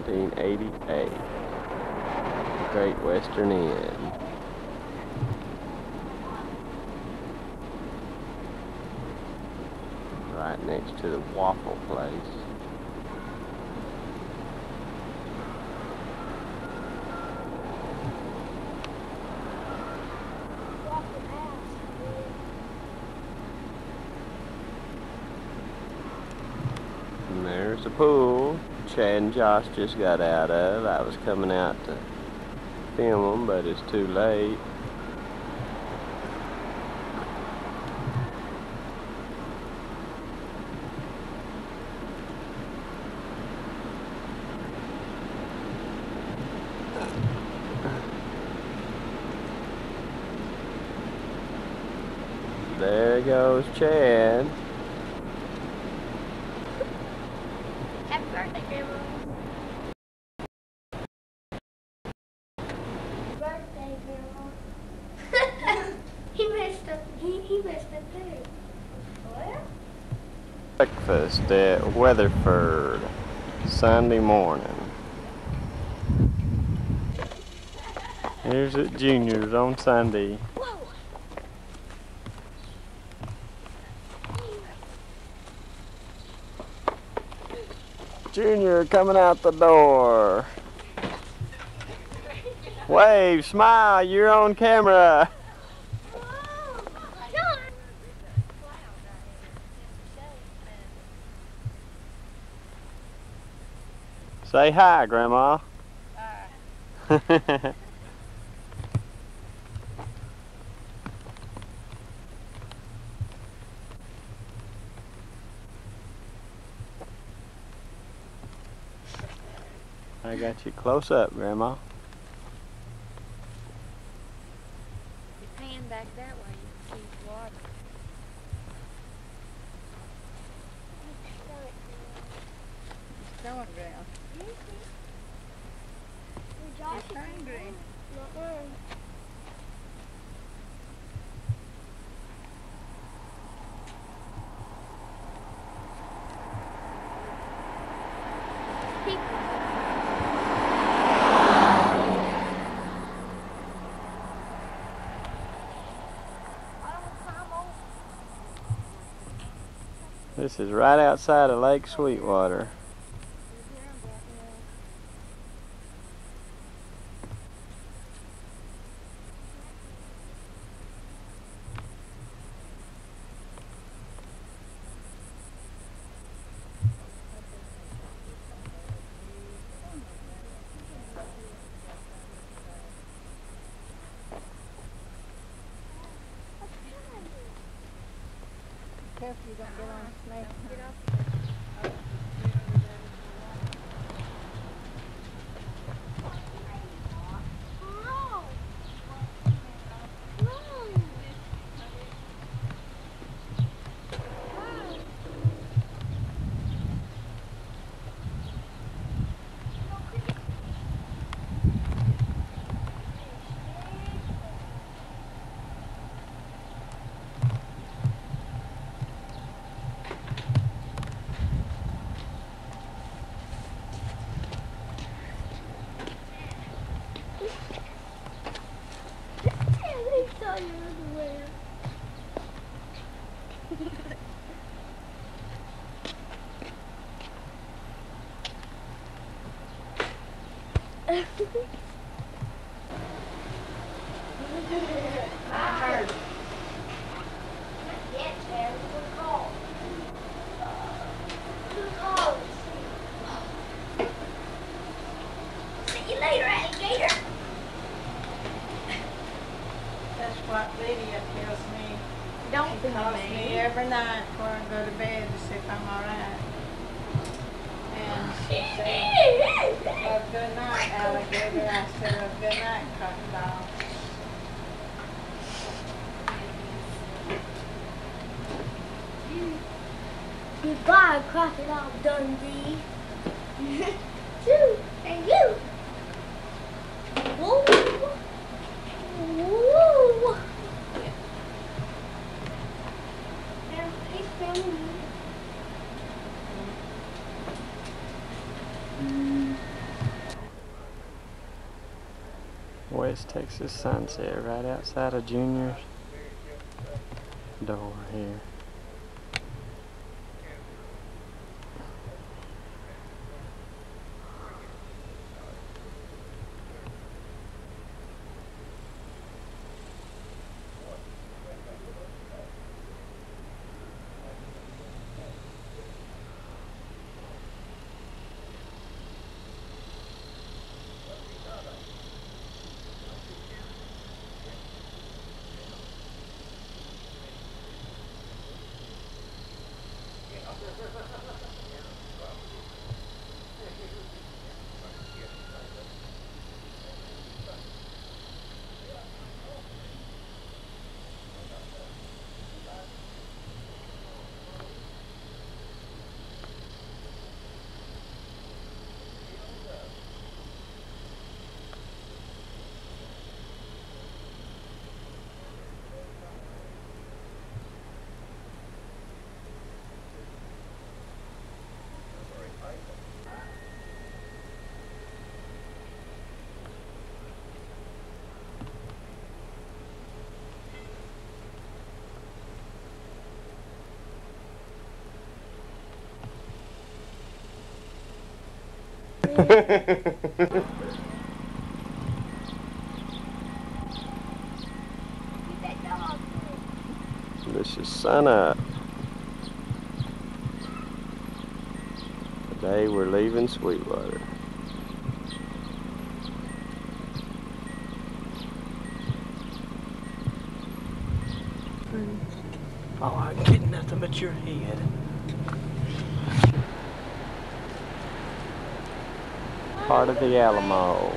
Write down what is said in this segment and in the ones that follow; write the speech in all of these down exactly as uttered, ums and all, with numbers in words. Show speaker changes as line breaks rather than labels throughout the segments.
nineteen eighty-eight. Great Western Inn. Right next to the waffle place. And there's the pool Chad and Josh just got out of. I was coming out to film them, but it's too late. There goes Chad.
Happy birthday, Grandma. Birthday, Grandma. he messed up. He, he messed up too. What?
Breakfast at Weatherford Sunday morning. Here's at Junior's on Sunday.
Whoa.
Junior coming out the door. Wave, smile, you're on camera. Say hi, Grandma. Hi. I got you close up, Grandma.
Your hand back that way, you can see water. It's going down. It's hungry.
This is right outside of Lake Sweetwater.
Careful you don't get on a snake. Get off. See you later, alligator.
That's what Lydia tells me.
Don't
She
be
calls
mean.
me every night before I go to bed to see if I'm alright. And she said, well, good night, alligator. I said, well, good night, crocodile.
Goodbye, Crocodile Dundee. Two, and you. Woo. Woo. And he's filming me. Mm.
West Texas sunset right outside of Junior's door here. This is sun up. Today we're leaving Sweetwater. Oh, I'm getting nothing but your head. Part of the Alamo.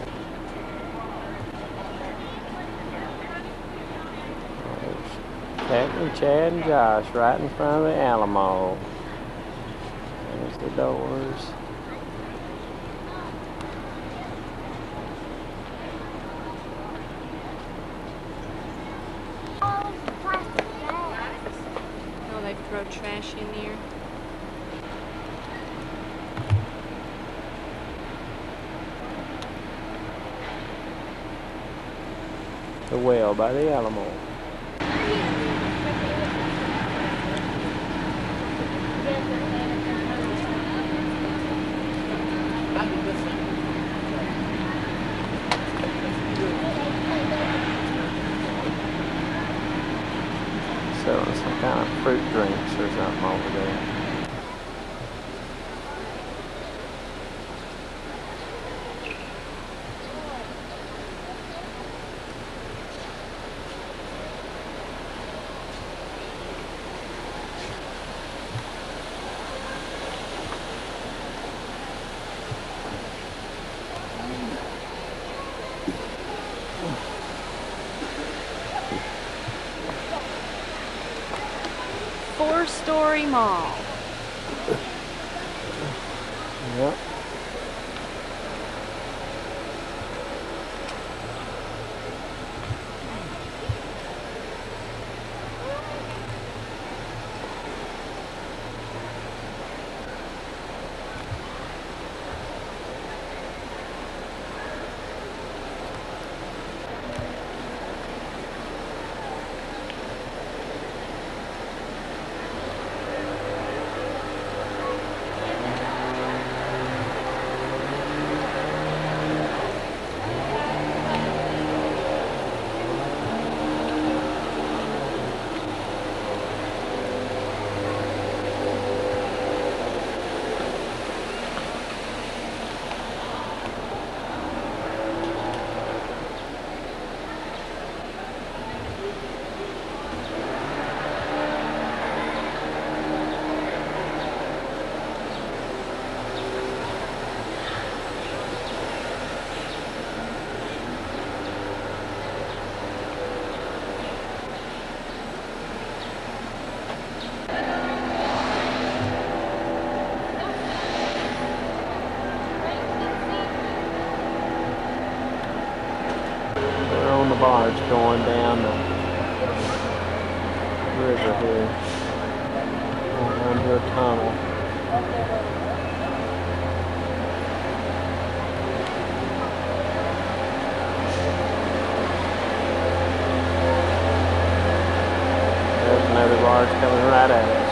There's Captain Chad and Josh right in front of the Alamo. There's the doors.
Oh, they throw trash in there.
The well by the Alamo. Selling some kind of fruit drinks or something over there.
Four-story mall.
Yep. On the barge going down the river here, going under a tunnel. tower's coming right at us.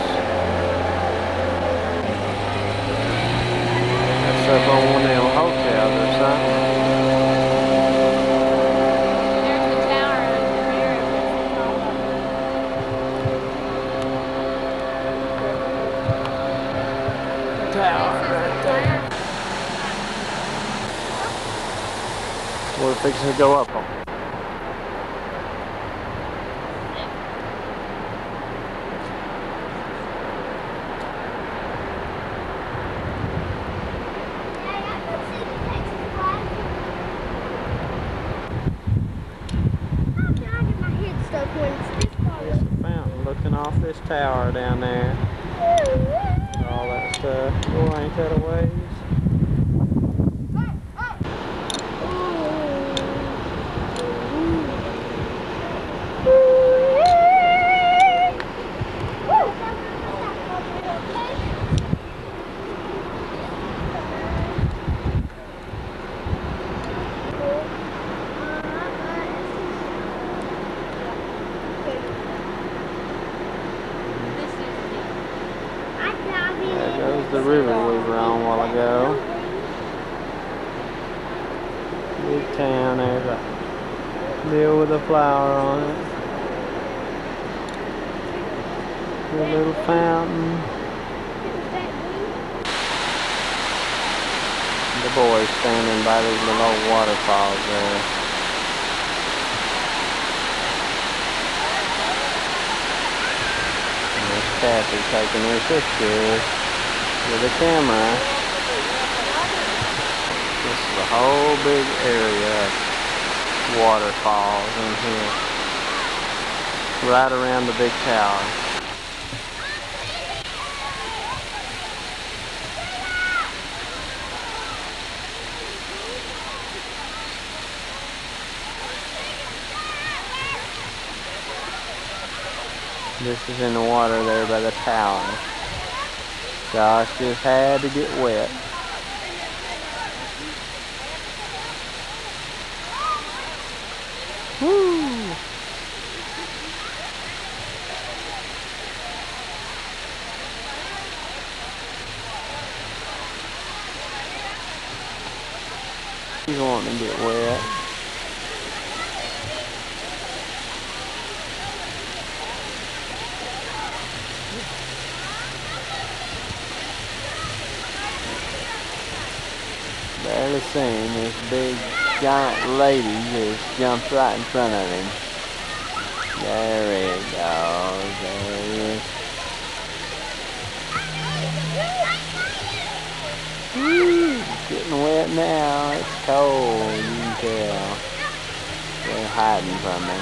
That's up on one of them hotels or something.
There's the tower in the mirror.
Tower right there. We're fixing to go up on. There's a fountain looking off this tower down there. All that stuff. Oh, ain't that a ways? There goes the river we were on a while ago. Big town, there's a deal with a flower on it. A little fountain. The boys standing by these little old waterfalls there. And there's Kathy taking her picture with a camera. This is a whole big area of waterfalls in here. Right around the big tower. This is in the water there by the tower. Josh just had to get wet. Woo! He's wanting to get wet. Barely seen this big giant lady just jumped right in front of him. There it goes. There he is. Woo! It's getting wet now. It's cold. You can tell. They're hiding from me.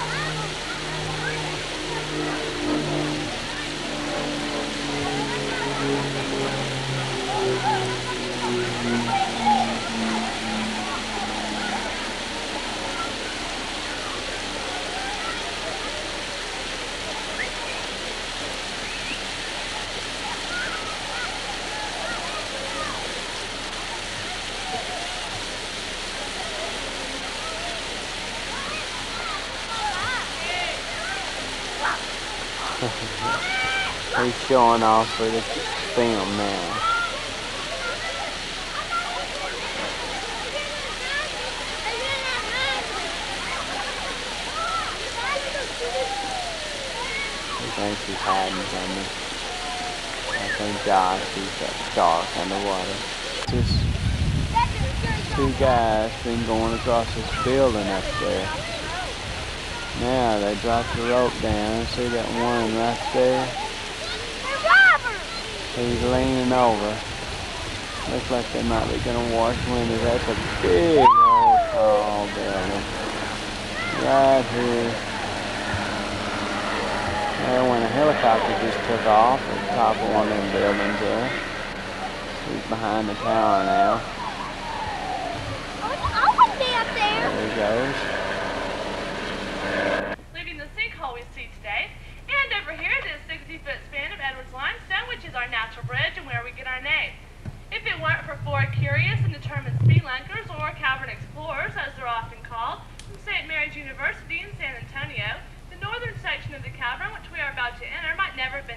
He's showing off for the film now. He thinks he's hiding from me. I think Josh is that shark underwater. Just two guys been going across this building up there. Now they dropped the rope down. See that one right there? He's leaning over. Looks like they might be gonna wash windows. That's a big old tall building. Right here. There when a helicopter just took off at the top of one of them buildings there. He's behind the tower now.
I want to be up there.
There he goes.
Leaving the sinkhole we see today. And over here, this sixty foot span of Edwards limestone, which is our natural bridge and where we get our name. If it weren't for four curious and determined speedlunkers, or cavern explorers, as they're often called, from Saint Mary's University in San Antonio, the northern section of the cavern, which we are about to enter, might never have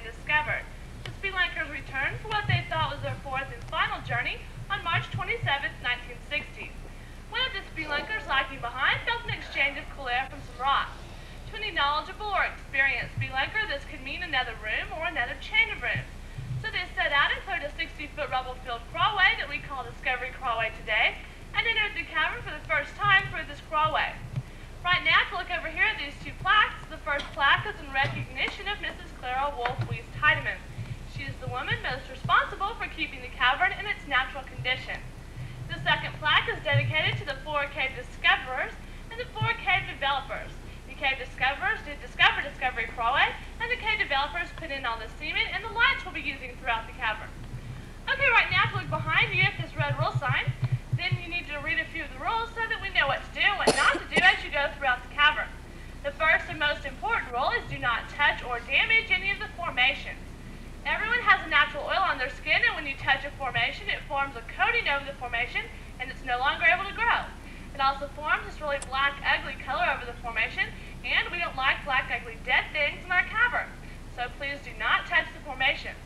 experienced spelunker, this could mean another room or another chain of rooms. So they set out and cleared a sixty-foot rubble-filled crawlway that we call Discovery Crawlway today, and entered the cavern for the first time through this crawlway. Right now, if you look over here at these two plaques, the first plaque is in recognition of Missus Clara Wolf Weiss Tiedemann. She is the woman most responsible for keeping the cavern in its natural condition. The second plaque is dedicated to the four cave discoverers and the four cave developers. The cave discoverers did discover Discovery Crawlway, and the cave developers put in all the cement and the lights we'll be using throughout the cavern. Okay, right now, if you look behind you at this red rule sign, then you need to read a few of the rules so that we know what to do and what not to do as you go throughout the cavern. The first and most important rule is do not touch or damage any of the formations. Everyone has a natural oil on their skin, and when you touch a formation, it forms a coating over the formation, and it's no longer able to grow. It also forms this really black, ugly color over the formation, and we don't like black, ugly, dead things in our cavern. So please do not touch the formations.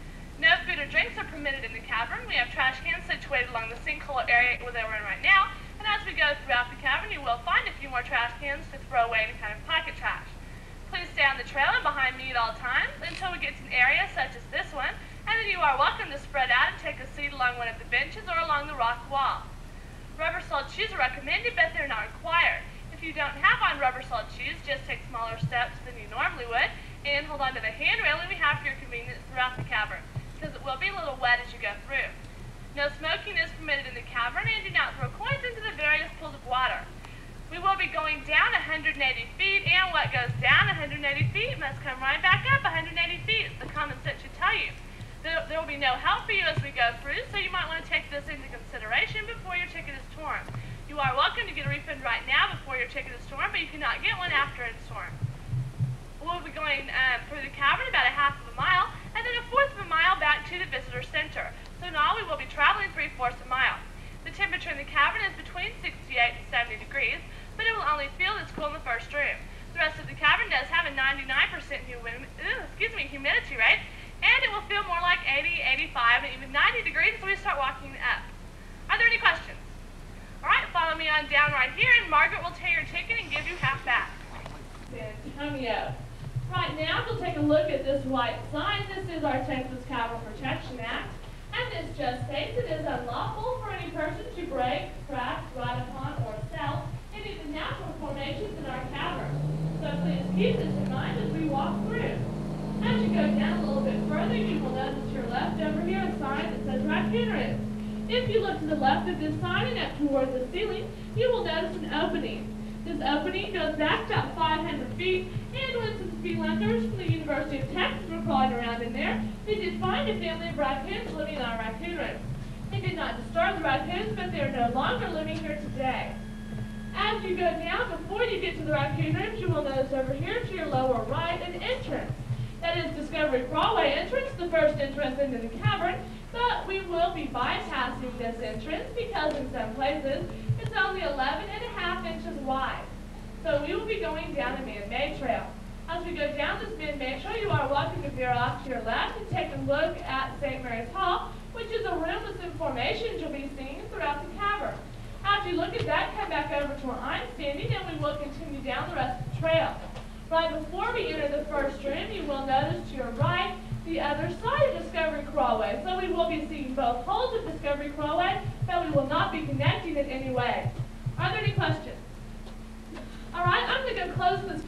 No food or drinks are permitted in the cavern. We have trash cans situated along the sinkhole area where we're in right now, and as we go throughout the cavern, you will find a few more trash cans to throw away any kind of pocket trash. Please stay on the trail and behind me at all times until we get to an area such as this one, and then you are welcome to spread out and take a seat along one of the benches or along the rock wall. Rubber-soled shoes are recommended, but they're not required. If you don't have on rubber-soled shoes, just take smaller steps than you normally would, and hold on to the handrail we have for your convenience throughout the cavern, because it will be a little wet as you go through. No smoking is permitted in the cavern, and do not throw coins into the various pools of water. We will be going down one hundred eighty feet, and what goes down one hundred eighty feet must come right back up one hundred eighty feet. The common sense should tell you. There, there will be no help for you as we go through, so you might want to take this into consideration before your ticket is torn. You are welcome to get a refund right now before your ticket is torn, but you cannot get one after it's torn. We'll be going uh, through the cavern about a half of a mile, and then a fourth of a mile back to the visitor center. So in all, we will be traveling three-fourths a mile. The temperature in the cavern is between sixty-eight and seventy degrees, but it will only feel this cool in the first room. The rest of the cavern does have a ninety-nine percent humi excuse me, humidity rate, and it will feel more like eighty, eighty-five, and even ninety degrees as we start walking up. Are there any questions? All right, follow me on down right here, and Margaret will tear your ticket and give you half back. San Antonio. Right now, we'll take a look at this white sign. This is our Texas Cavern Protection Act, and this just states it is unlawful for any person to break, crack, ride upon, or sell any of the natural formations in our cavern. So please keep this in mind as we walk through. As you go down a little bit further, you will notice to your left over here a sign that says Raccoon Room. If you look to the left of this sign and up toward the ceiling, you will notice an opening. This opening goes back about five hundred feet, and when some spelunkers from the University of Texas were crawling around in there, they did find a family of raccoons living in our raccoon room. They did not disturb the raccoons, but they are no longer living here today. As you go down, before you get to the raccoon rooms, you will notice over here to your lower right an entrance. That is Discovery Crawlway entrance, the first entrance into the cavern, but we will be bypassing this entrance because in some places it's only eleven and a half inches wide. So we will be going down a man-made trail. As we go down this man-made trail, you are welcome to veer off to your left and take a look at Saint Mary's Hall, which is a room with some formations you'll be seeing throughout the cavern. After you look at that, come back over to where I'm standing, and we will continue down the rest of the trail. Right before we enter the first room, you will notice to your right the other side of Discovery Crawlway. So we will be seeing both holes of Discovery Crawlway, but we will not be connecting in any way. Are there any questions? All right, I'm going to go close this.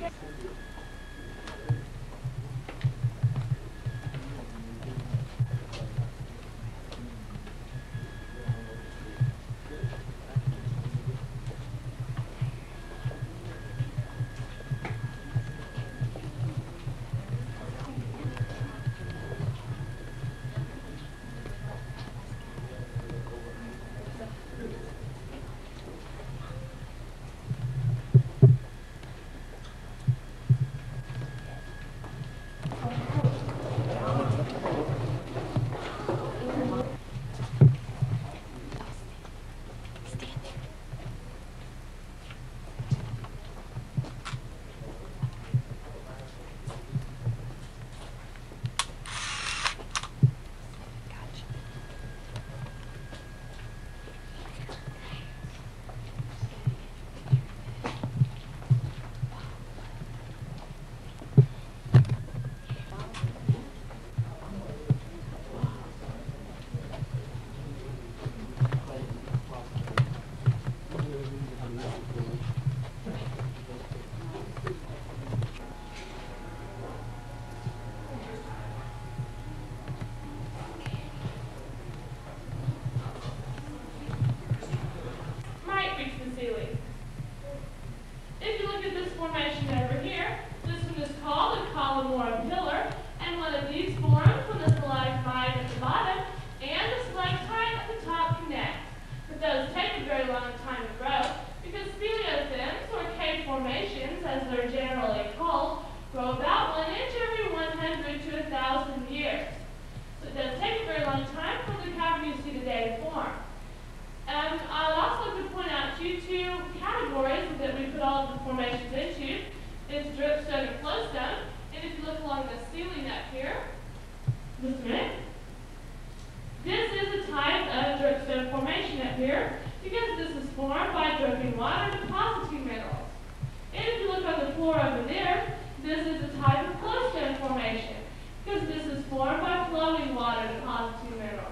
two categories that we put all of the formations into. It's dripstone and flowstone. And if you look along the ceiling up here, just a minute. This is a type of dripstone formation up here because this is formed by dripping water depositing minerals. And if you look on the floor over there, this is a type of flowstone formation because this is formed by flowing water depositing minerals.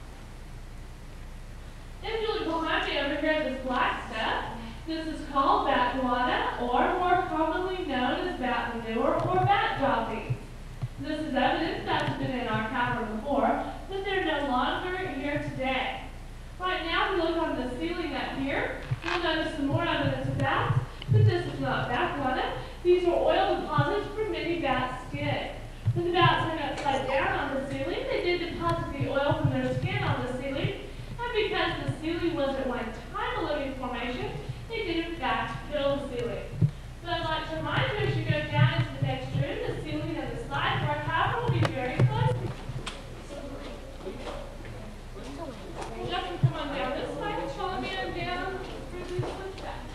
If you look behind me over here at this black stuff, this is called backwater, or more commonly known as bat manure or bat droppings. This is evidence that's been in our cavern before, but they're no longer here today. Right now, if you look on the ceiling up here, you'll notice some more evidence of bats, but this is not backwater. These are oil deposits from many bats' skin. When the bats hung upside down on the ceiling, they did deposit the oil from their skin on the ceiling, and because the ceiling was at one time a living formation, they did in fact fill the ceiling. So I'd like to remind you as you go down into the next room, the ceiling and the sides of our cavern will be very close. Jeff can come on down this side and follow me on down through these footsteps.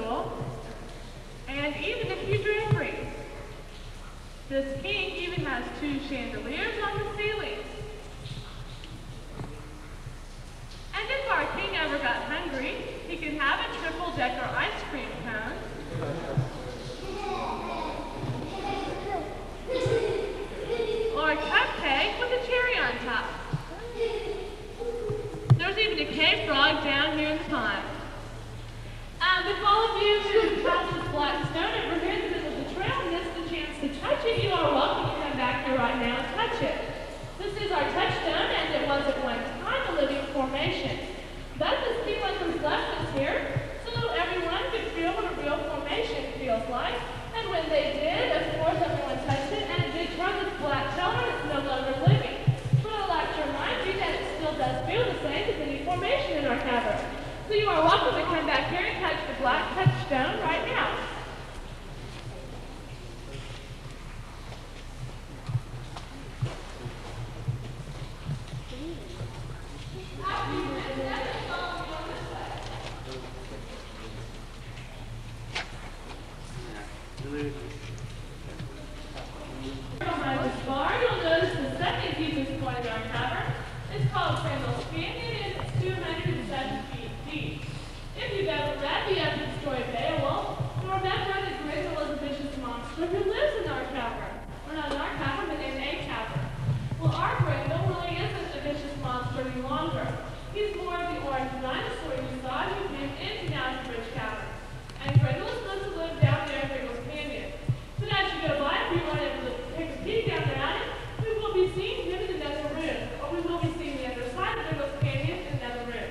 stool, and even a few draperies. This king even has two chandeliers on the ceiling. And if our king ever got hungry, he could have a triple-decker ice cream cone, or a cupcake with a cherry on top. There's even a cave frog down here in the pond. Um, if all of you who passed this black stone over here in the middle of the trail missed the chance to touch it, you are welcome to come back here right now and touch it. This is our touchstone, as it was at one time a living formation. But the sea lickers left us here so that everyone could feel what a real formation feels like. And when they did, of course, everyone touched it, and it did turn this black color, and it's no longer living. But I'd like to remind you that it still does feel the same as any formation in our cavern. So you are welcome to come back here and touch the black touchstone right now. Behind this bar, you'll notice the second deepest point in our cavern. It's called Crandall's Canyon, and it's two hundred seven feet deep. If you've ever read the epic story Beowulf, you'll remember that Grendel is a vicious monster who lives in our cavern. Or not in our cavern, but in a cavern. Well, our Grendel really isn't a vicious monster any longer. He's more of the orange dinosaur you saw who came into Natural Bridge Cavern. And Grendel is supposed to live down there in Grendel's Canyon. But as you go by, if you want to take a peek down there at it, we will be seeing him in another room. Or we will be seeing the other side of Grendel's Canyon in another room.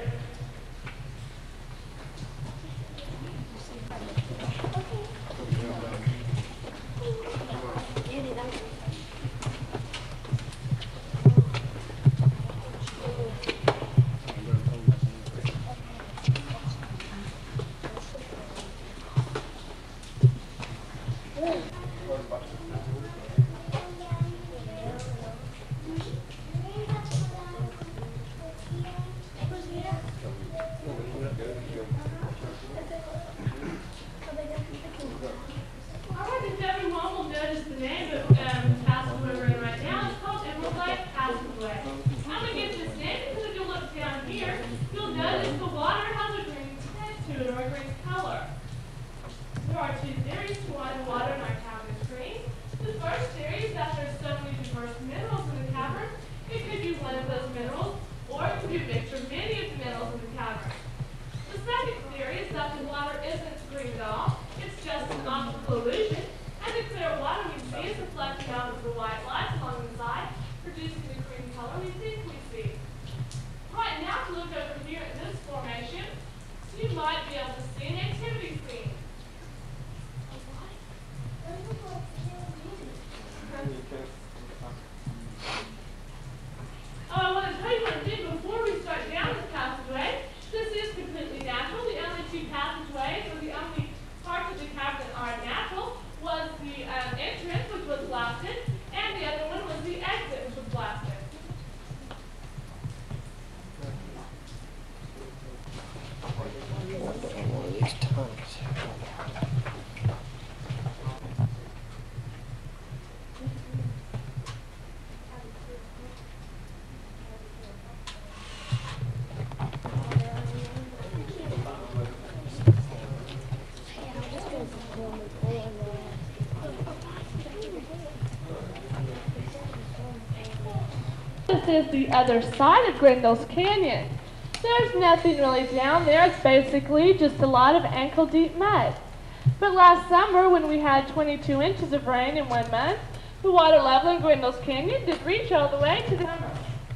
This is the other side of Grendel's Canyon. There's nothing really down there. It's basically just a lot of ankle-deep mud. But last summer, when we had twenty-two inches of rain in one month, the water level in Grendel's Canyon did reach all the way to the summer.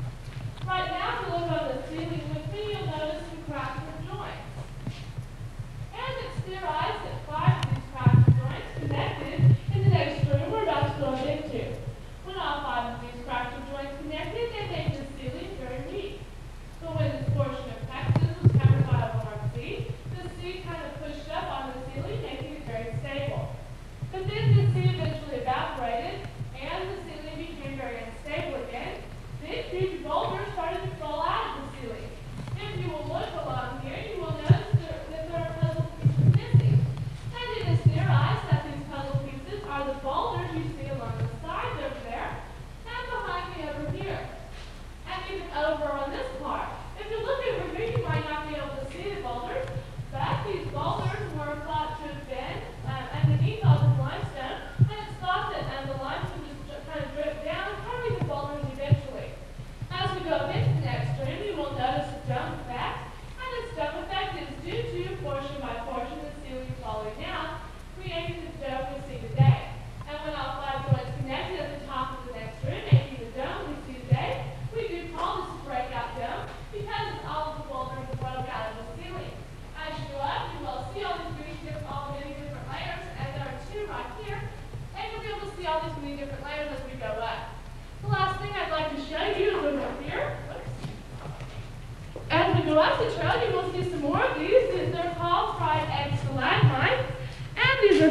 Right now, if you look on the ceiling with me, you'll notice some cracks and joints. And it's theorized that five of these cracks and joints connected in the next room we're about to go into. When all five of these cracks and joints connected, they made the ceiling very weak. But when this portion of Texas was covered by a warm sea, the sea kind of pushed up on the ceiling, making it very stable. But then the sea eventually evaporated, and the ceiling became very unstable again. Big, huge boulders started to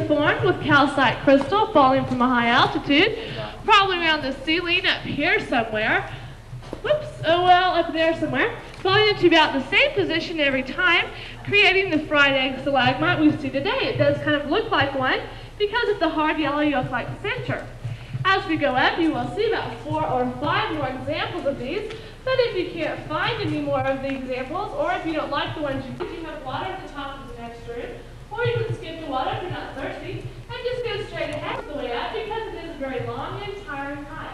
formed with calcite crystal falling from a high altitude, probably around the ceiling up here somewhere. Whoops, oh well, up there somewhere. Falling into about the same position every time, creating the fried egg stalagmite we see today. It does kind of look like one because of the hard yellow yolk-like center. As we go up, you will see about four or five more examples of these. But if you can't find any more of the examples, or if you don't like the ones you you have water at the top of the next room, or you can skip the water if you're not thirsty, and just go straight ahead the way up because it is a very long and tiring hike.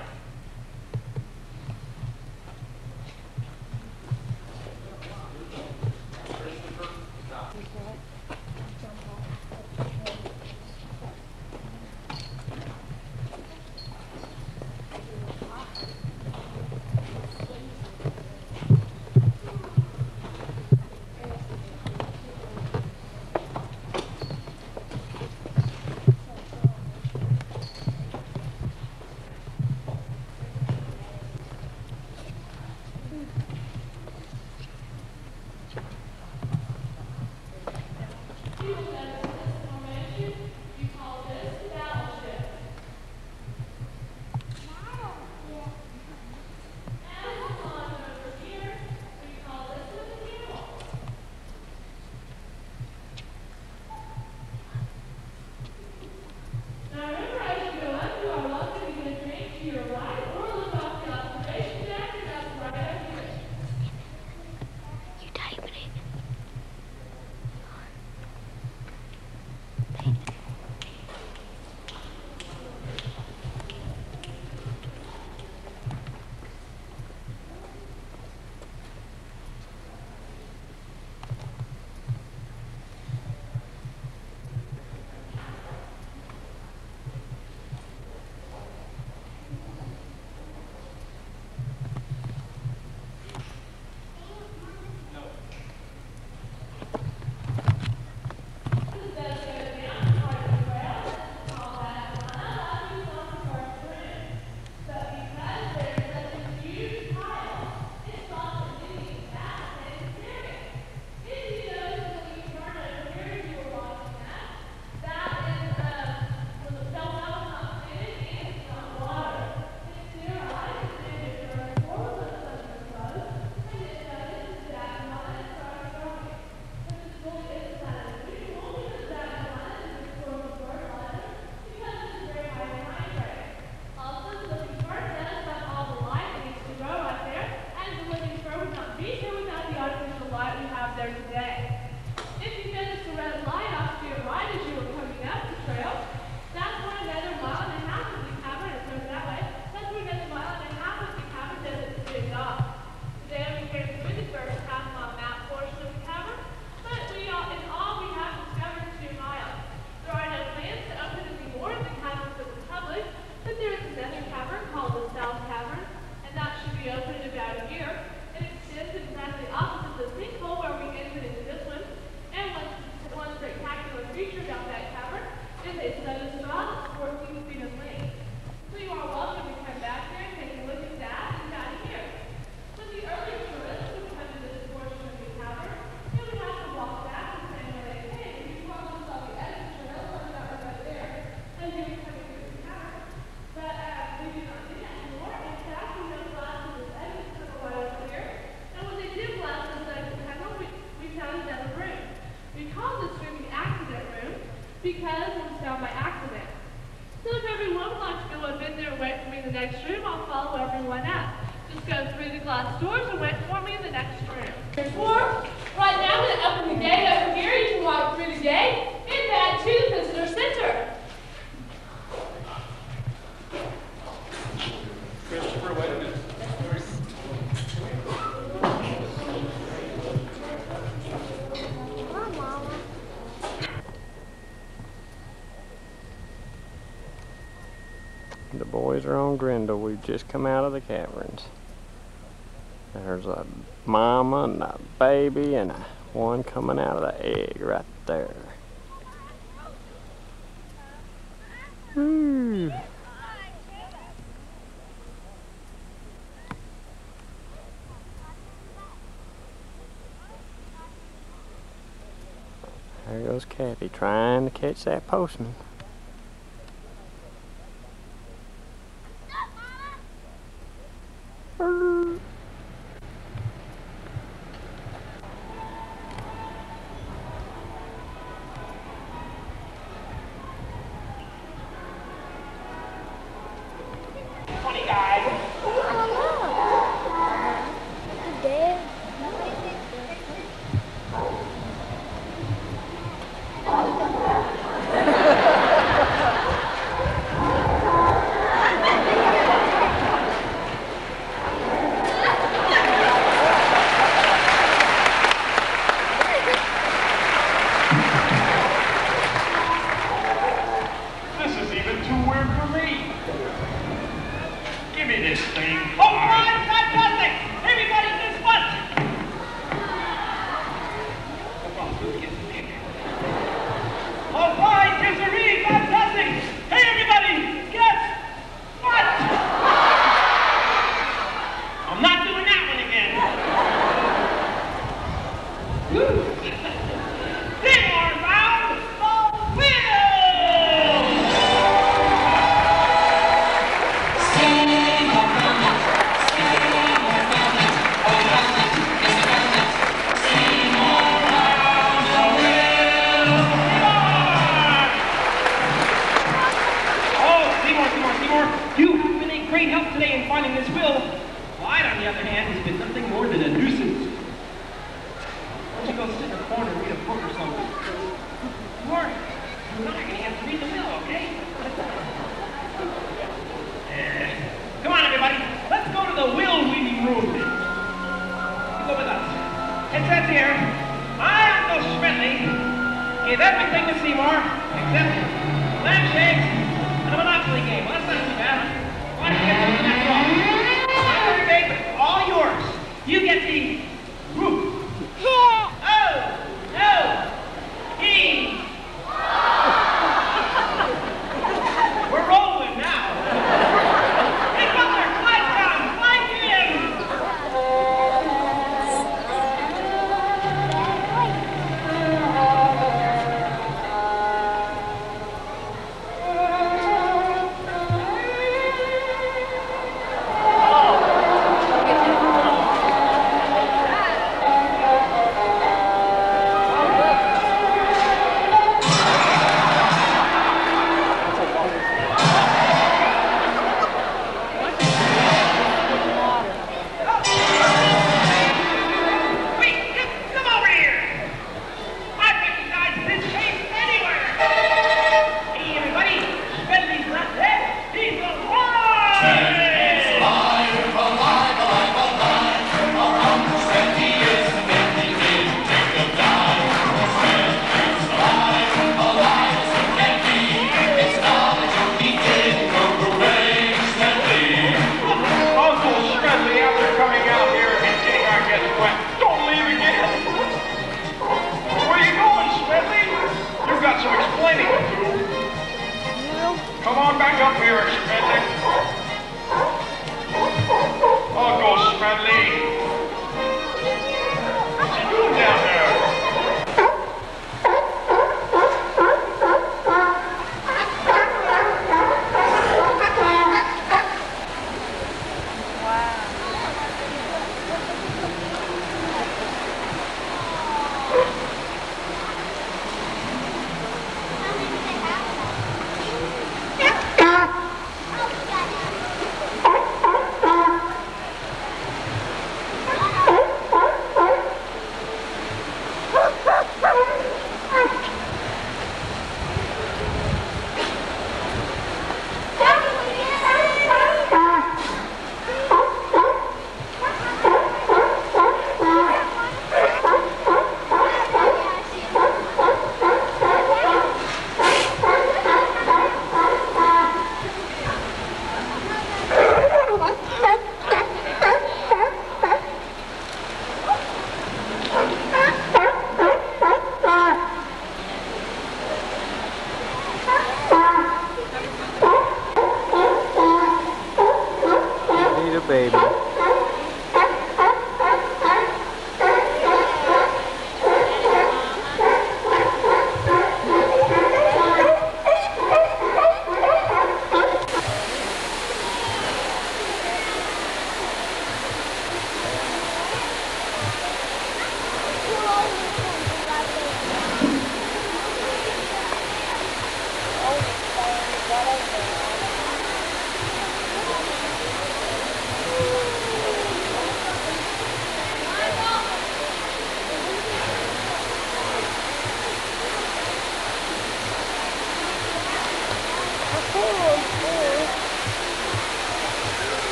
because it was found by accident. So if everyone would like to go up in there and wait for me in the next room, I'll follow everyone up. Just go through the glass doors and wait for me in the next room. There's four. Right now I'm going to open the gate over here. You can walk through the gate and back to the visitor center.
Christopher, wait a minute.
The boys are on Grendel. We've just come out of the caverns. There's a mama and a baby and a one coming out of the egg right there. Woo. There goes Kathy trying to catch that postman.
Funny guy. This is even too weird for me. Give me this thing. Oh, God, fantastic! Everybody, guess what? All right, guess a really fantastic. Hey, everybody, guess what? I'm not doing that one again. Woo. They are round the wheel. You've been a great help today in finding this will. Clyde, on the other hand, has been nothing more than a nuisance. Why don't you go sit in a corner and read a book or something? Mark, you and I are going to have to read the will, okay? Uh, come on, everybody. Let's go to the will reading room. You go with us. It says here, I, Uncle Schmidley, give everything to Seymour except lampshades and a Monopoly game. Well, that's not too bad. Why don't you get those after all? Not very big, but all yours. You get the roof. Oh, no, he. We're rolling now. Hey, Butler, Clyde's down. Clyde, get in.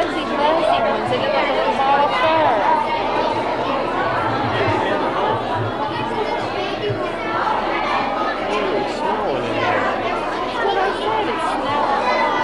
fuzzy, fuzzy ones. They look like a little ball of fur.
It's snowing in there.
That's what I said. It's snowing.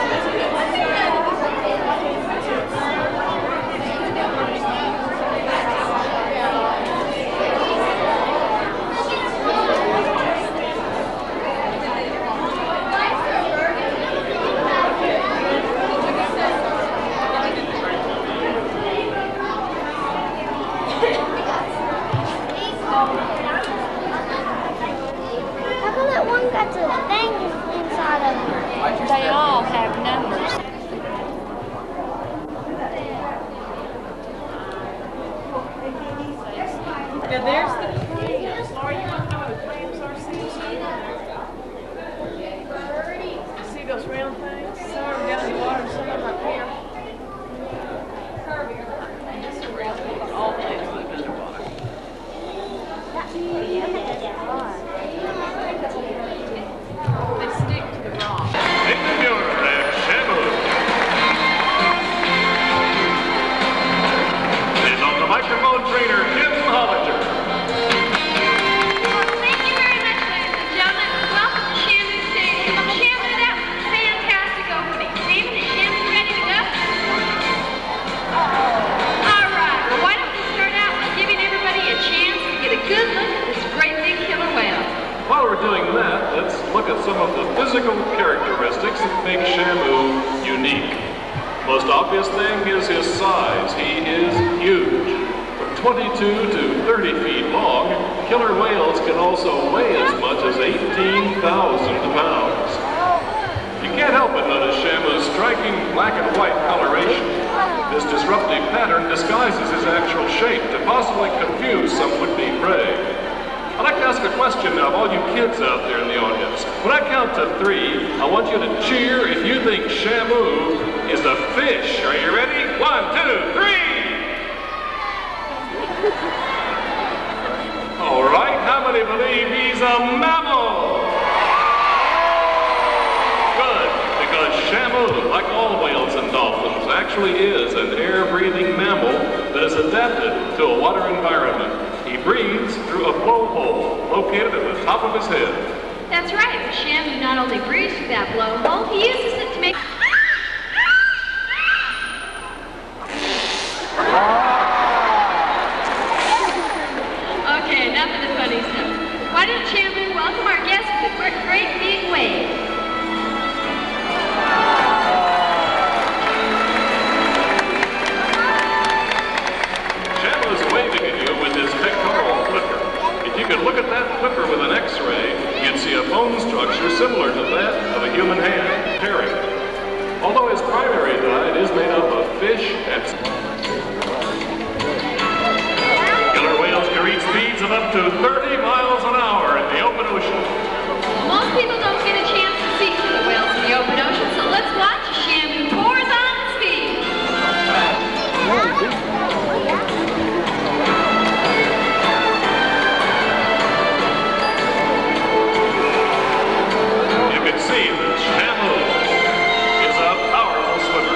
How come that one got a thing inside of it?
They all have numbers. Now there's the clams. Laura, you want to know what the clams are, Susan? You see those round things? Some of them down in the water, some of them up here. All clams live underwater. They stick to the rock.
And on the microphone trainer, Jim Hollinger.
Thank you very much, ladies and gentlemen. Welcome to Shamu Stadium. Shamu, that was a fantastic opening. David, is Shamu ready to go? All right. Well, why don't we start out by giving everybody a chance to get a good look at this great big killer whale.
While we're doing that, let's look at some of the physical characteristics that make Shamu unique. Most obvious thing is his size. He is huge. From twenty-two to thirty feet long, killer whales can also weigh as much as eighteen thousand pounds. You can't help but notice Shamu's striking black and white coloration. This disruptive pattern disguises his actual shape to possibly confuse some would-be prey. I'd like to ask a question now of all you kids out there in the audience. When I count to three, I want you to cheer if you think Shamu is a fish. Are you ready? One, two, three! All right, how many believe he's a mammal? Good, because Shamu, like all whales and dolphins, actually is an air-breathing mammal that is adapted to a water environment. He breathes through a blowhole located at the top of his head.
That's right. The Shamu not only breathes through that blowhole, he uses it to make... Okay, enough of the funny stuff. Why don't Shamu welcome our guest with a great, great big wave?
Shamu's waving at you with his pectoral flipper. If you could look at that flipper with an X-ray, you'd see a bone structure similar to that of a human hand, herring. Although his primary diet is made up of fish and... Killer whales can reach speeds of up to thirty miles an hour in the open ocean.
Most people don't get a chance to see killer whales in the open ocean, so let's watch as Shamu pours on at speed.
You can see that Shamu is a powerful swimmer.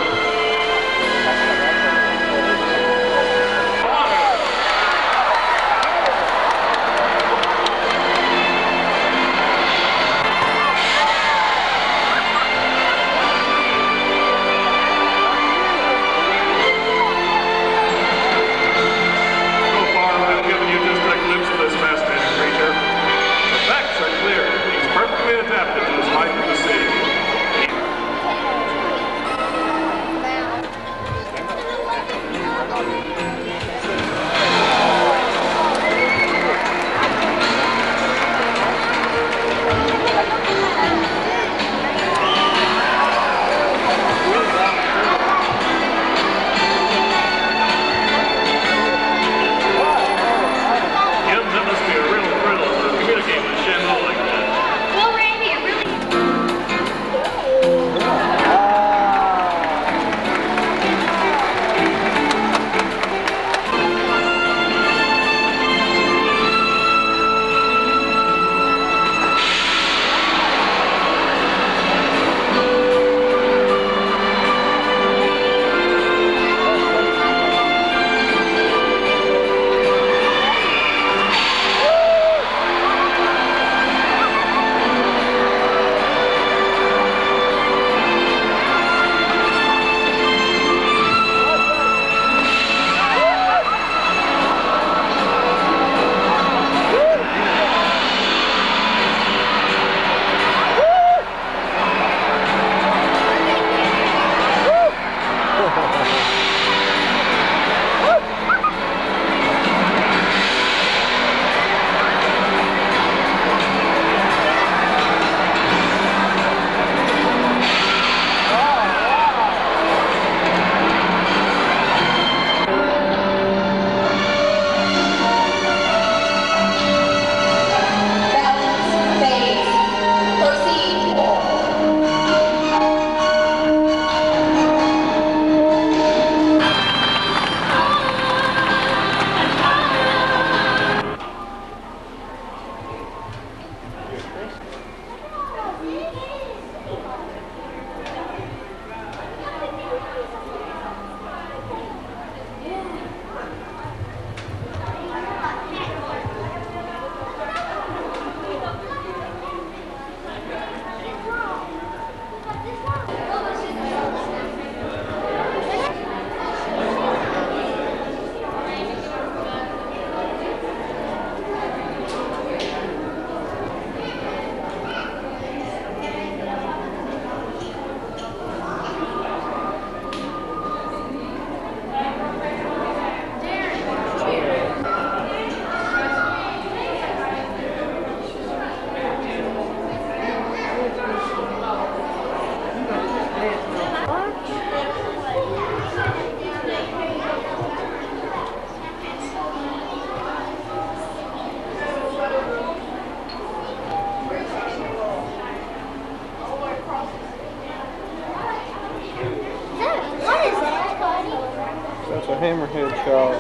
The hammerhead shark.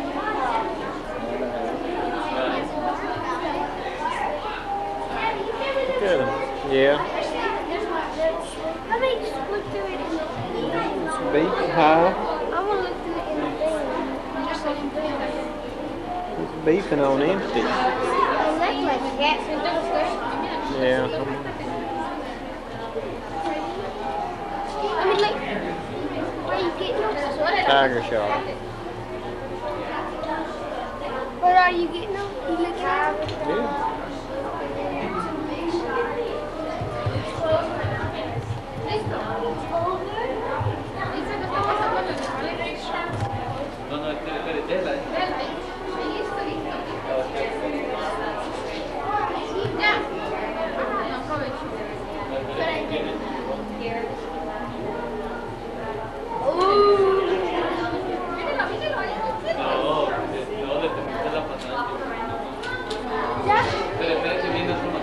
Look at him. Yeah.
Let me look through it in the
It's beak high.
I want to look through it in the thing. Just like
It's beeping on empty.
I like like cats and dogs.
Yeah.
I mean, like, where you getting them?
Tiger shark.
Where are you getting them? You looking at them?
Yeah.
No, no, espere, espere, tela. No, no, le temiste la pasada. Espere, espere, que viene una.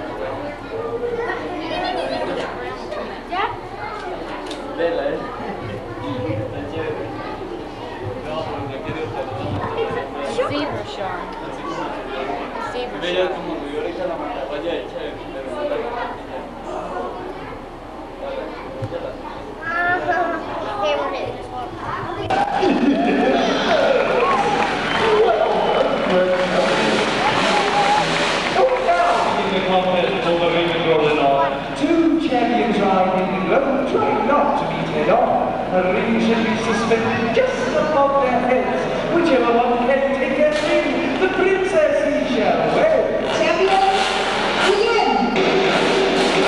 Tela, eh. Está chévere. No, pero me quiere usted.
Zebra shark. Zebra
Ve ya
shark.
como yo ahorita la mata, vaya hecha, pero
Two champions are in England trying not to meet head on. A ring should be suspended just above their heads. Whichever one can take their ring, the princess he shall wed. Champion, begin!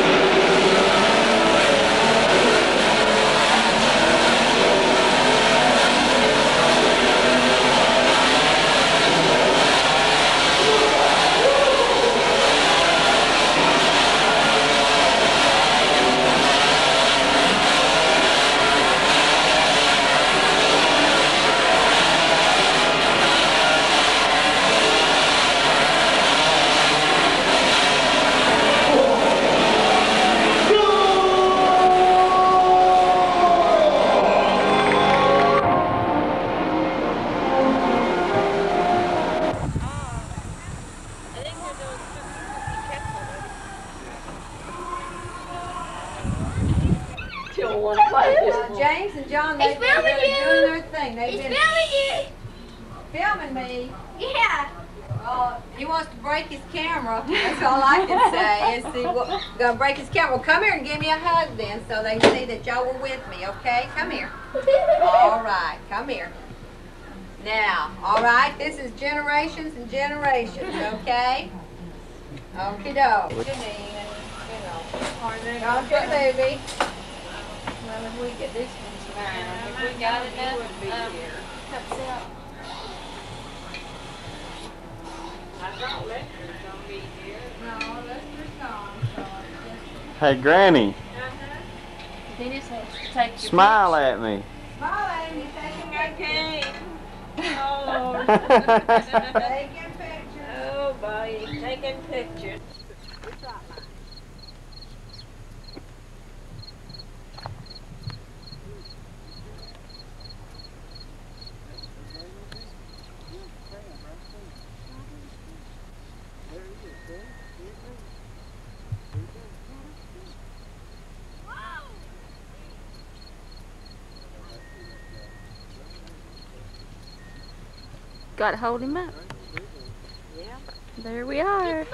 Uh, James and John, they've
It's
been
filming
really
you.
doing their thing. They've
It's
been
filming
filming me.
you. Yeah.
Well, he wants to break his camera. That's all I can say. Is he well, gonna break his camera? Well, come here and give me a hug then, so they see that y'all were with me. Okay, come here. All right, come here. Now, all right. This is generations and generations. Okay. Okie doke. Janine, you know, don't you, baby? Well, if we get this one's mine. If we got it, that would be here. I thought Lester's gonna be here. No, Lester's gone, so it's just...
Hey, Granny,
Dennis has to take your
smile at me.
Smile, Amy, taking my
Okay.
Oh, taking pictures.
Oh, boy, he's taking pictures. Got to hold him up.
Yeah.
There we are.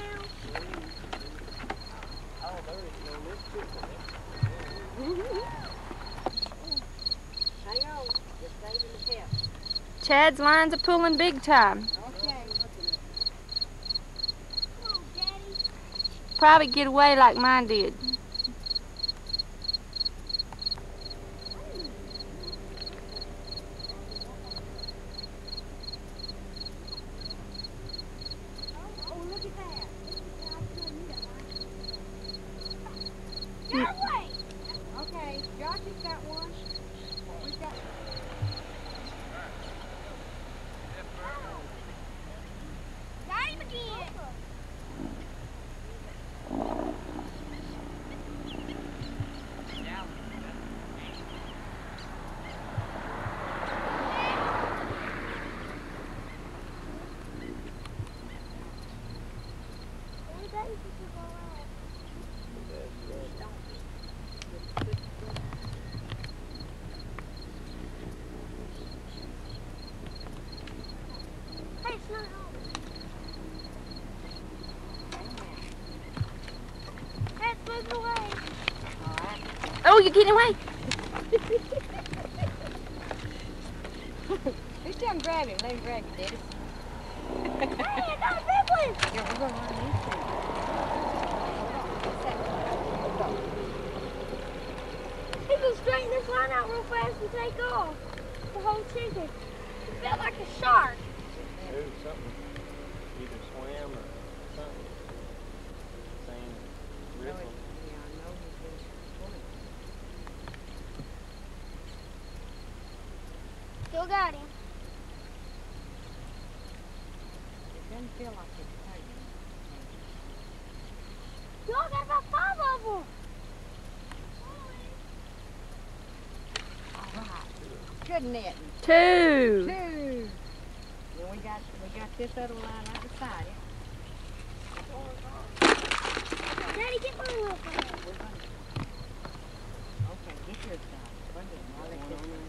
Hang on, just saving the cap.
Chad's lines are pulling big time.
Okay.
Probably get away like mine did.
Okay, Josh has got one. We've got...
Got him again.
you getting away?
Just tell him grab him. Let him grab you, Daddy.
Hey, I got a big one.
Yeah, we're going to run these two.
He can straighten this line out real fast and take off. The whole chicken. It felt like a shark.
Do something. Either swim or something. Same ripple.
Still got him.
It doesn't feel like it's tight.
Y'all got about five of them.
All right. Good netting.
Two.
Two. Then we got we got this other line right beside it.
Daddy, get my real fast.
Okay, get yours done. Go ahead. I'll let this one.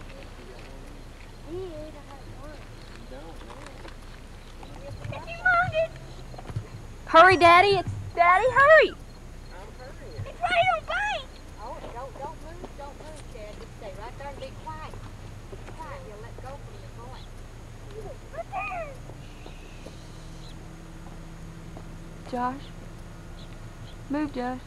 I need to have one.
You don't,
It's humongous.
Hurry, Daddy. It's Daddy. Hurry.
It's right on bite.
Oh, don't don't move, don't move, Chad. Just stay right there and be quiet. Be quiet. You'll let go from your point.
Right there.
Josh. Move, Josh.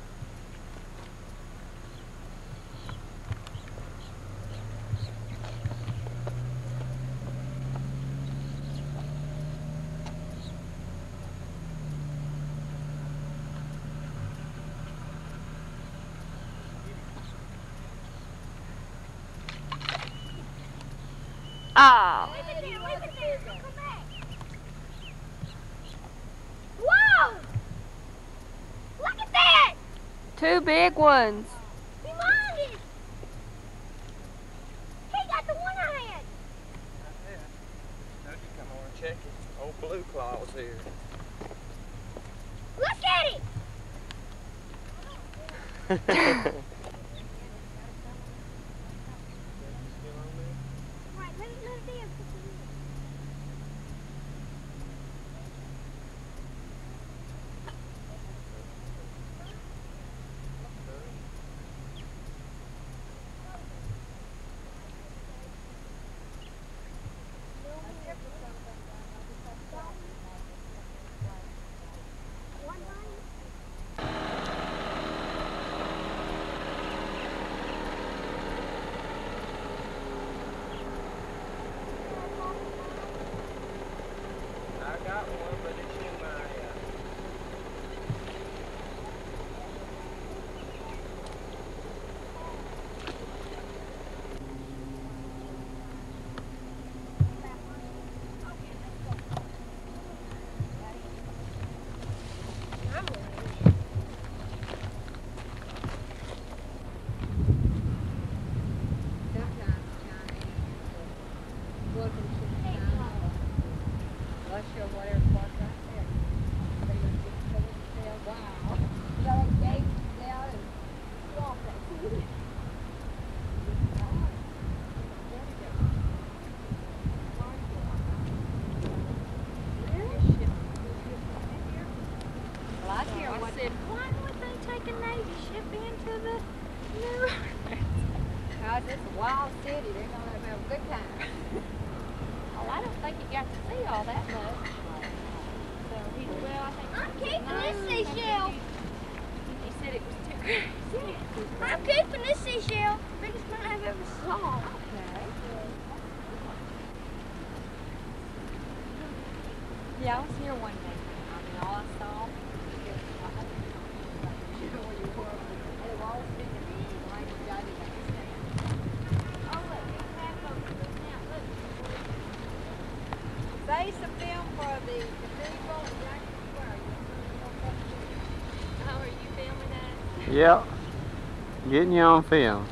Oh.
Leave it there, leave it there. Don't come back. Whoa! Look at that!
Two big ones.
Humongous! He got the one I had.
Now you come over and check it. Old Blue Claw's here.
Look at it! Right, let it, let it dance.
I got one, but it's in my uh,
Sometimes, Johnny. Welcome to the town. Bless you, whatever part right there. They were just telling you, say, wow. You know, they gave you down and walked that to you. Well, I hear
I
what
said, why would they take a Navy ship into the new?
Guys, it's a wild city. They're gonna have a good time.
Oh, I don't think he got to see all that much. So he, well, I think
I'm keeping this seashell.
he said it was too crazy.
I'm keeping this seashell. Biggest one I've ever saw.
Yeah, I was here one day. I mean, all I saw was you know where you were. They were all sitting right beside each other.
Oh, look, there's half of them now. Look.
Say some film for the cathedral in Jackson Square.
Oh, are you filming us?
Yep. Getting you on film.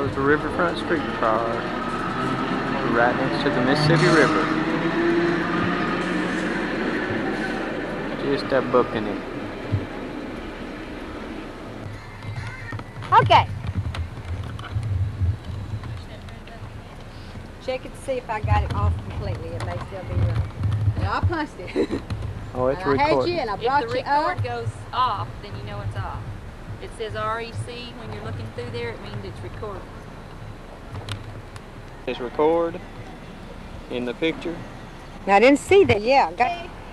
was the Riverfront Streetcar. Right next to the Mississippi River. Just a booking it.
Okay. Check it to see if I got it off completely. It may still be running. And I punched it.
Oh, it's
and I had
recording.
you and I
If
brought
the
you
record
up.
goes off, then you know it's off. It says R E C when you're looking through there, it means it's recording.
It's record in the picture.
Now, I didn't see that. Yeah. Got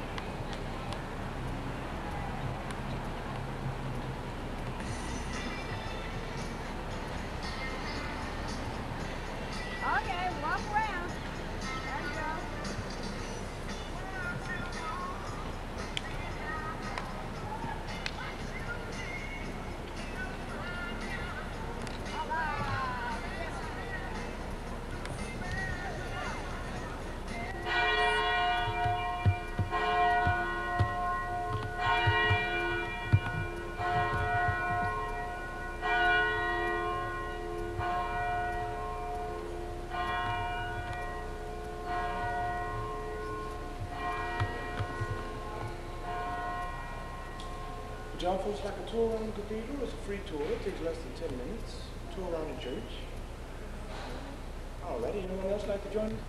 okay, walk around. There you go.
John folks like a tour around the cathedral. It's a free tour. It takes less than ten minutes. Tour around the church. Alrighty, anyone else like to join me?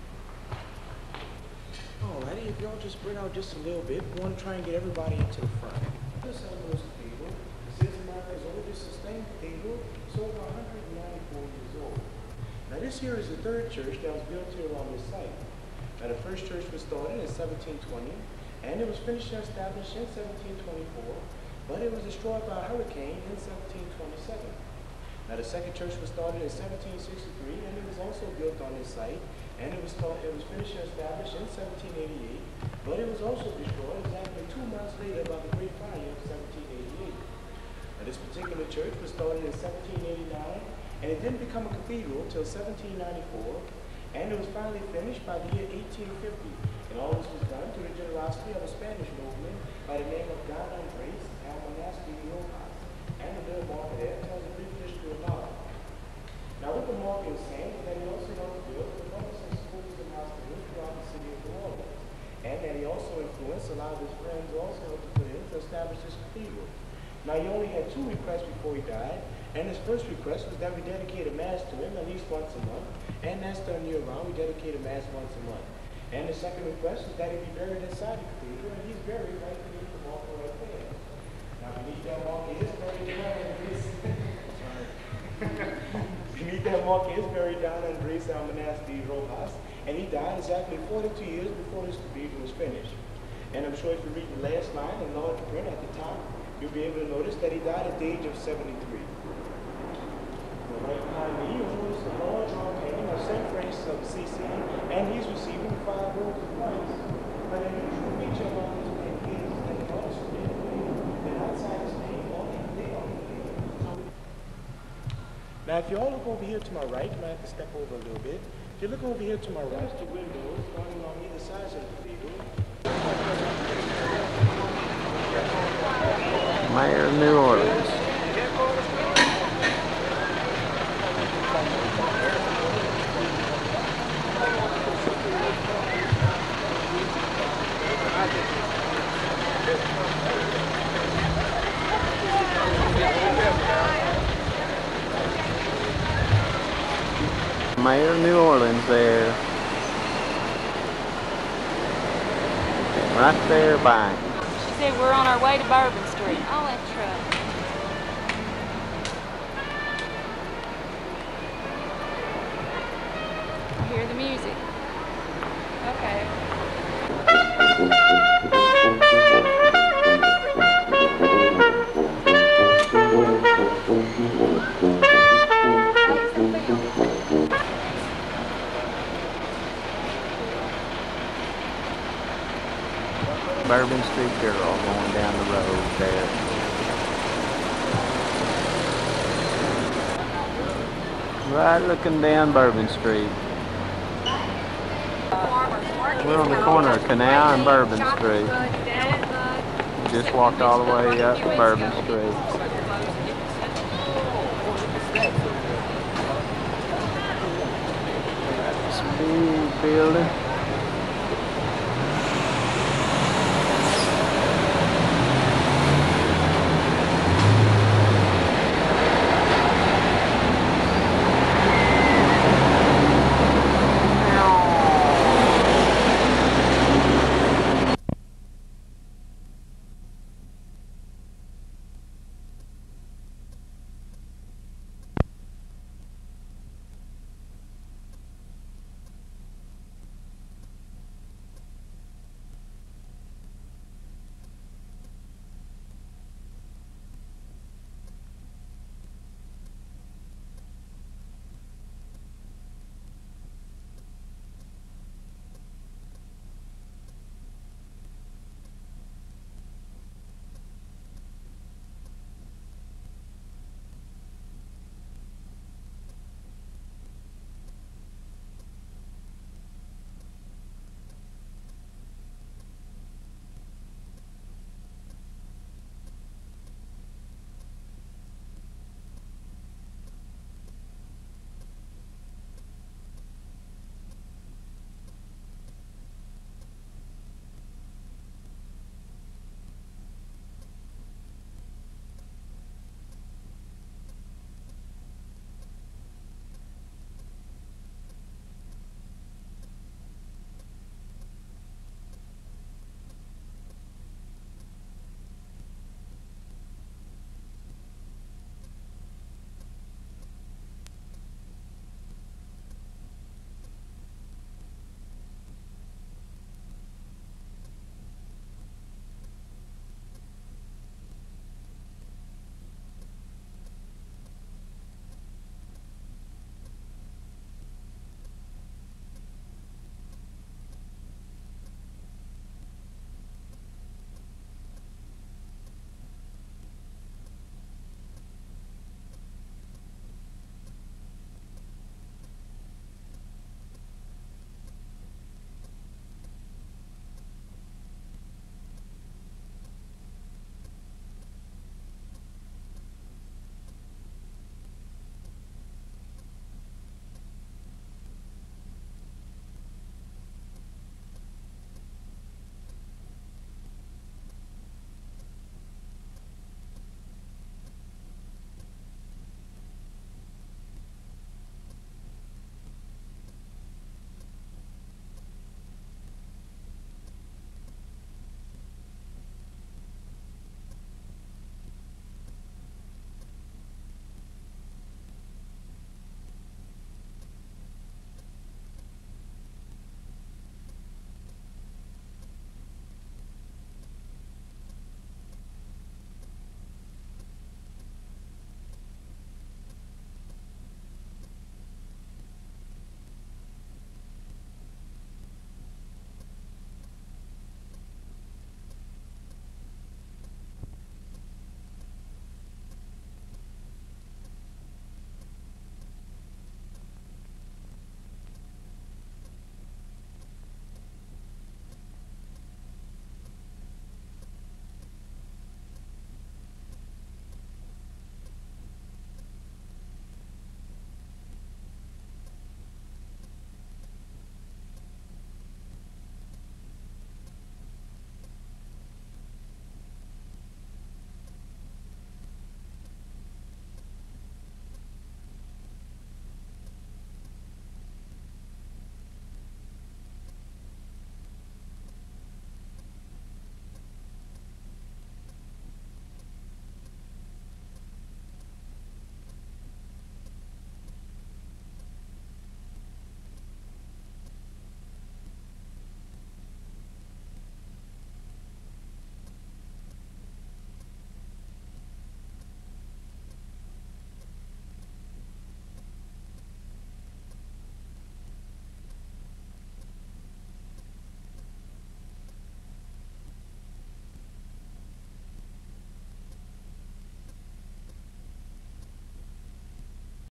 Alrighty, if y'all just spread out just a little bit, we want to try and get everybody into the front. This is Saint Louis Cathedral. This is America's oldest sustained cathedral. It's over one hundred ninety-four years old. Now this here is the third church that was built here on this site. Now the first church was started in seventeen twenty, and it was finished and established in seventeen twenty-four. But it was destroyed by a hurricane in seventeen twenty-seven. Now the second church was started in seventeen sixty-three, and it was also built on this site, and it was started, it was finished and established in seventeen eighty-eight, but it was also destroyed exactly two months later by the Great Fire of seventeen eighty-eight. Now this particular church was started in seventeen eighty-nine, and it didn't become a cathedral until seventeen ninety-four, and it was finally finished by the year eighteen fifty. And all this was done through the generosity of a Spanish movement by the name of Don Andres Almanasti Rojas. And the little marker there tells a brief history about it. Now what the marker is saying is that he also helped build the brothers and schools and hospitals throughout the city of New Orleans. And that he also influenced a lot of his friends also to put in to establish this cathedral. Now he only had two requests before he died, and his first request was that we dedicate a mass to him at least once a month, and that's done year round. We dedicate a mass once a month. And the second request is that he be buried inside the cathedral, and he's buried right beneath the marker right there. Now beneath that marker is buried Don Andres. Beneath that marker is buried Don Andres Almanasti Rojas, and he died exactly forty-two years before this cathedral was finished. And I'm sure if you read the last line in large print at the top, you'll be able to notice that he died at the age of seventy-three. Right behind me, you'll notice the large drawing painting of Saint Francis of Assisi, and he's receiving five robes of Christ. But an unusual feature about this painting is that the artist did that outside his name, all he did on the painting. Now, if you all look over here to my right, you might have to step over a little bit. If you look over here to my right, the windows running on either side of the cathedral.
Mayor of New Orleans. Mayor of New Orleans there. Right there by him.
She said we're on our way to Bourbon Street. Oh, that's right. I hear the music. Okay.
Bourbon Street Girl going down the road there. Right looking down Bourbon Street. We're on the corner of Canal and Bourbon Street. Just walked all the way up to Bourbon Street. Ooh, building.